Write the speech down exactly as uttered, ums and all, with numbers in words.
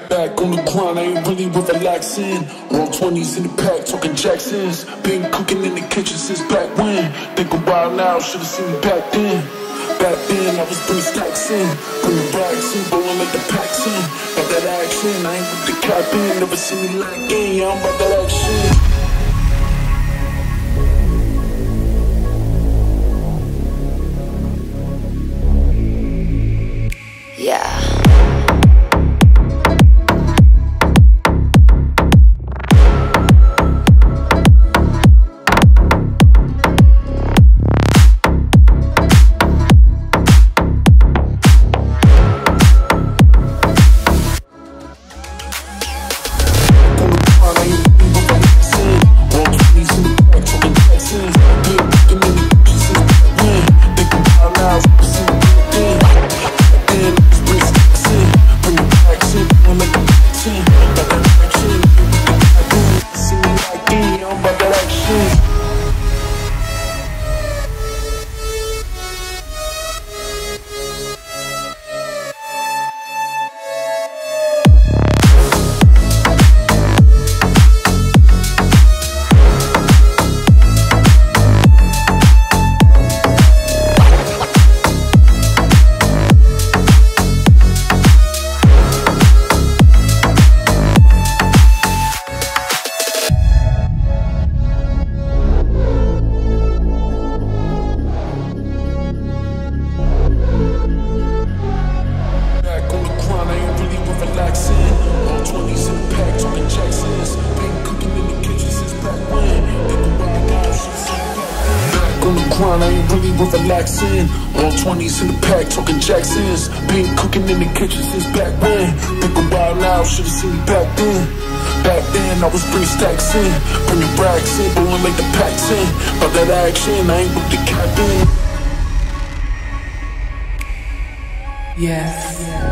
Back on the grind, I ain't really with relaxing. Roll twenties in the pack, talking Jacksons. Been cooking in the kitchen since back when. Think I'm wild now, should've seen me back then. Back then, I was bringing stacks in, bringing racks in, blowing like the packs in. About that action, I ain't with the cap in. Never seen me lacking, yeah, I'm about that action. Yeah. I ain't really with relaxing. All twenties in the pack, talking Jacksons. Been cooking in the kitchen since back when. Think I'm wild now, should've seen me back then. Back then, I was bringing stacks in, bringing racks in, blowing like the packs in. About that action, I ain't with the cap in. Yes. Yeah.